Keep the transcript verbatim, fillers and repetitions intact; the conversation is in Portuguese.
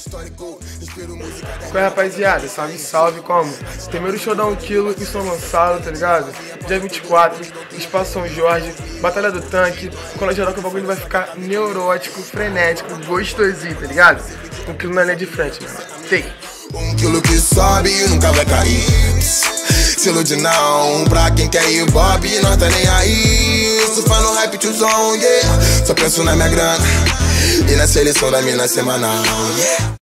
Qual é, rapaziada? Salve, salve, como? Primeiro show da um quilo em São Gonçalo, tá ligado? Dia vinte e quatro, Espaço São Jorge, Batalha do Tanque. Quando geral que o bagulho vai ficar neurótico, frenético, gostosinho, tá ligado? Um quilo na linha de frente, mano. Tem. Um quilo que sobe e nunca vai cair. Se ilude não, pra quem quer ir Bob, nós tá nem aí. Surfa no hype tiozão, yeah. Só penso na minha grana e na seleção da mina semanal, yeah.